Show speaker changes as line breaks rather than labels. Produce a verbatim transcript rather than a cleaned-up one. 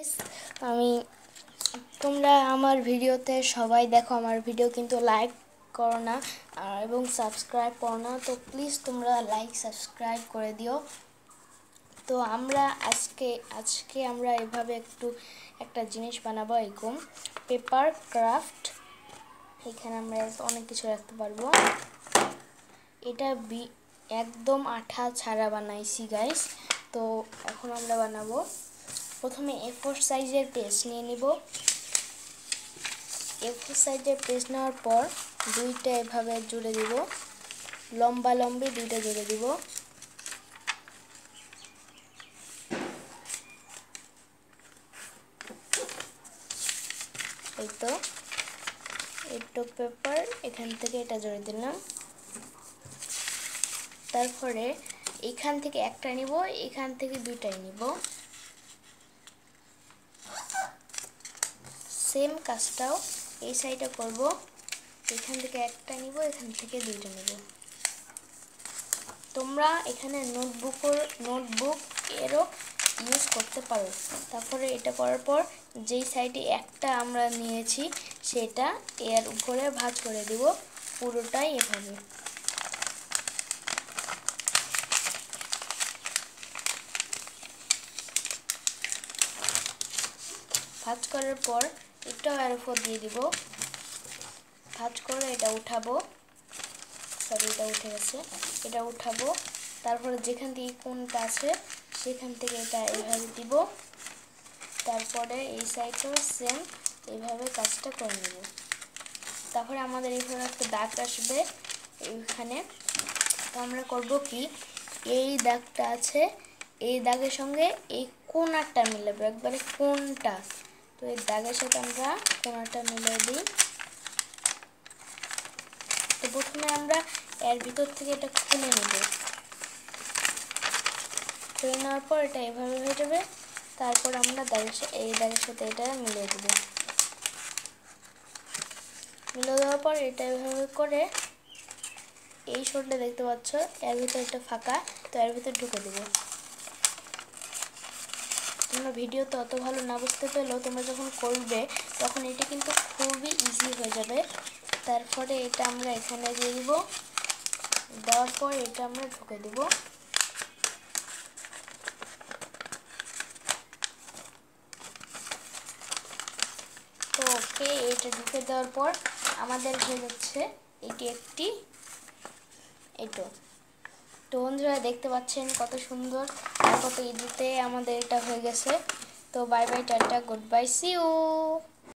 Guys, আমি তোমরা আমার ভিডিওতে সবাই দেখো আমার ভিডিও, কিন্তু লাইক করো না এবং সাবস্ক্রাইব করো না। তো প্লিজ তোমরা লাইক সাবস্ক্রাইব করে দিও। তো আমরা আজকে আজকে আমরা এভাবে একটু একটা জিনিস বানাবো, এরকম পেপার ক্রাফট। এখানে আমরা অনেক কিছু রাখতে পারবো। এটা বি একদম আঠা ছাড়া বানাইছি গাইস। তো এখন আমরা বানাবো। প্রথমে এ ফোর সাইজের পেজ নিয়ে নিব। এ ফোর সাইজের পেজ নেওয়ার পর দুইটা এভাবে জুড়ে দিব, লম্বা লম্বি দুইটা জুড়ে দিব। এই তো একটু পেপার এখান থেকে এটা জুড়ে দিলাম। তারপরে এখান থেকে একটা নিব, এখান থেকে দুইটাই নিব। সেম কাজটাও এই সাইডে করব। এখান থেকে একটা নিব, এখান থেকে দুইটা নিব। তোমরা এখানে নোটবুকের নোটবুক এরও ইউজ করতে পারো। তারপরে এটা করার পর যেই সাইডে একটা আমরা নিয়েছি সেটা এর উপরে ভাঁজ করে দিব, পুরোটাই এভাবে। ভাঁজ করার পর এটাও এর উপর দিয়ে দিব। ভাঁজ করে এটা উঠাবো, সরি এটা উঠে গেছে, এটা উঠাবো। তারপরে যেখান থেকে কোনটা আছে সেখান থেকে এটা এইভাবে দিব। তারপরে এই সাইডটাও সেম এইভাবে কাজটা করে নেব। তারপরে আমাদের এইভাবে একটা দাগ আসবে এইখানে। তো আমরা করব কি, এই দাগটা আছে, এই দাগের সঙ্গে এই কোণাটা মিলাবো, একবারে কোণটা। তো এই দাগের সাথে আমরা কোণাটা মিলিয়ে দিই। তো প্রথমে আমরা এর ভিতর থেকে এটা খুলে নেব। খুলে নেওয়ার পর এটা এভাবে হয়ে যাবে। তারপর আমরা দাগের সাথে এই দাগের সাথে এটা মিলিয়ে দেব। মিলিয়ে দেওয়ার পর এটা এভাবে করে এই শোলটা দেখতে পাচ্ছ, এর ভিতরে একটা ফাঁকা, তো এর ভিতরে ঢুকে দেব। তোমরা ভিডিও তো অত ভালো না বুঝতে পেলেও তোমরা যখন করবে তখন এটা কিন্তু খুবই ইজি হয়ে যাবে। তারপরে এটা আমরা এখানে দিয়ে দিব। দেওয়ার পর এটা আমরা ঢুকে দেব। তো ওকে, এটা ঢুকে দেওয়ার পর আমাদের হয়ে যাচ্ছে এটি একটি এটো। তো বন্ধুরা দেখতে পাচ্ছেন কত সুন্দর আর কত ইজিতে আমাদের এটা হয়ে গেছে। তো bye bye, tata, good bye, see you.